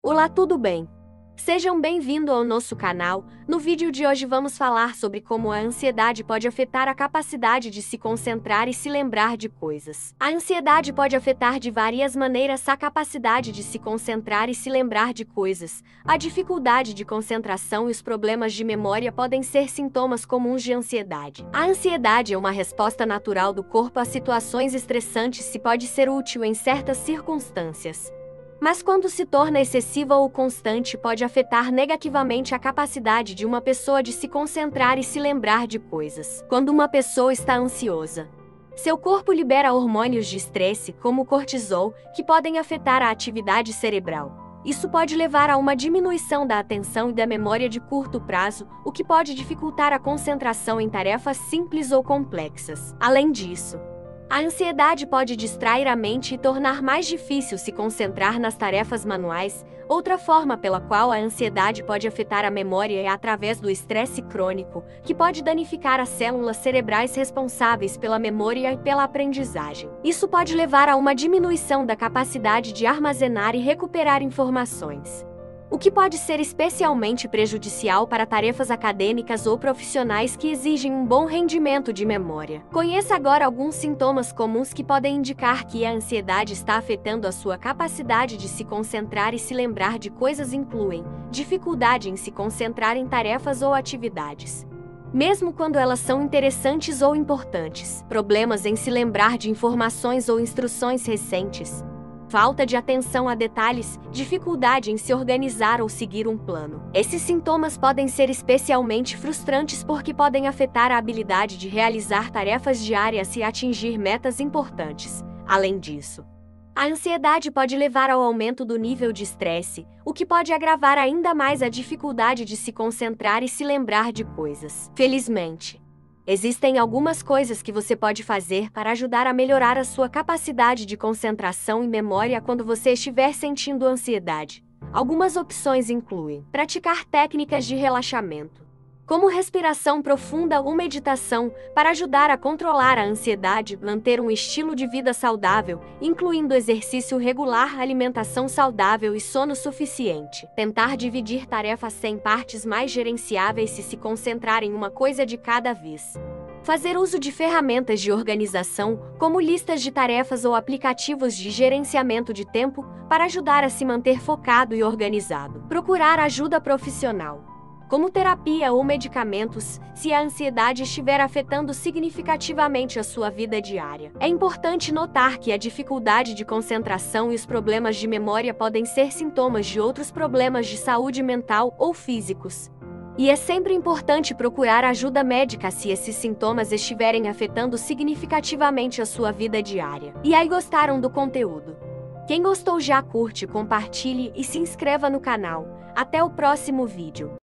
Olá, tudo bem? Sejam bem-vindos ao nosso canal. No vídeo de hoje vamos falar sobre como a ansiedade pode afetar a capacidade de se concentrar e se lembrar de coisas. A ansiedade pode afetar de várias maneiras a capacidade de se concentrar e se lembrar de coisas. A dificuldade de concentração e os problemas de memória podem ser sintomas comuns de ansiedade. A ansiedade é uma resposta natural do corpo a situações estressantes e pode ser útil em certas circunstâncias. Mas quando se torna excessiva ou constante, pode afetar negativamente a capacidade de uma pessoa de se concentrar e se lembrar de coisas. Quando uma pessoa está ansiosa, seu corpo libera hormônios de estresse, como o cortisol, que podem afetar a atividade cerebral. Isso pode levar a uma diminuição da atenção e da memória de curto prazo, o que pode dificultar a concentração em tarefas simples ou complexas. Além disso, a ansiedade pode distrair a mente e tornar mais difícil se concentrar nas tarefas manuais. Outra forma pela qual a ansiedade pode afetar a memória é através do estresse crônico, que pode danificar as células cerebrais responsáveis pela memória e pela aprendizagem. Isso pode levar a uma diminuição da capacidade de armazenar e recuperar informações, o que pode ser especialmente prejudicial para tarefas acadêmicas ou profissionais que exigem um bom rendimento de memória. Conheça agora alguns sintomas comuns que podem indicar que a ansiedade está afetando a sua capacidade de se concentrar e se lembrar de coisas. Incluem dificuldade em se concentrar em tarefas ou atividades, mesmo quando elas são interessantes ou importantes, problemas em se lembrar de informações ou instruções recentes, falta de atenção a detalhes, dificuldade em se organizar ou seguir um plano. Esses sintomas podem ser especialmente frustrantes porque podem afetar a habilidade de realizar tarefas diárias e atingir metas importantes. Além disso, a ansiedade pode levar ao aumento do nível de estresse, o que pode agravar ainda mais a dificuldade de se concentrar e se lembrar de coisas. Felizmente, existem algumas coisas que você pode fazer para ajudar a melhorar a sua capacidade de concentração e memória quando você estiver sentindo ansiedade. Algumas opções incluem praticar técnicas de relaxamento, como respiração profunda ou meditação, para ajudar a controlar a ansiedade, manter um estilo de vida saudável, incluindo exercício regular, alimentação saudável e sono suficiente. Tentar dividir tarefas em partes mais gerenciáveis e se concentrar em uma coisa de cada vez. Fazer uso de ferramentas de organização, como listas de tarefas ou aplicativos de gerenciamento de tempo, para ajudar a se manter focado e organizado. Procurar ajuda profissional, como terapia ou medicamentos, se a ansiedade estiver afetando significativamente a sua vida diária. É importante notar que a dificuldade de concentração e os problemas de memória podem ser sintomas de outros problemas de saúde mental ou físicos. E é sempre importante procurar ajuda médica se esses sintomas estiverem afetando significativamente a sua vida diária. E aí, gostaram do conteúdo? Quem gostou já curte, compartilhe e se inscreva no canal. Até o próximo vídeo.